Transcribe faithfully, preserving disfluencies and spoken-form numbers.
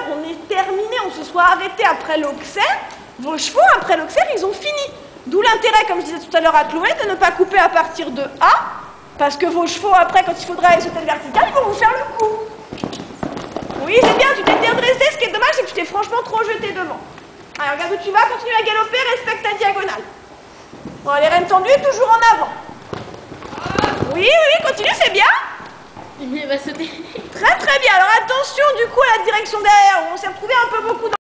on est terminé, on se soit arrêté après l'Auxerre, vos chevaux, après l'Auxerre, ils ont fini. D'où l'intérêt, comme je disais tout à l'heure à Chloé, de ne pas couper à partir de A, parce que vos chevaux, après, quand il faudra aller sauter le vertical, ils vont vous faire le coup. Oui, c'est bien, tu t'es bien dressé, ce qui est dommage, c'est que tu t'es franchement trop jeté devant. Allez, regarde où tu vas, continue à galoper, respecte ta diagonale. Bon, les rênes tendues, toujours en avant. Oui, oui, oui, continue, c'est bien. Il va sauter. Très, très bien. Alors attention, du coup, à la direction derrière, on s'est retrouvé un peu beaucoup dans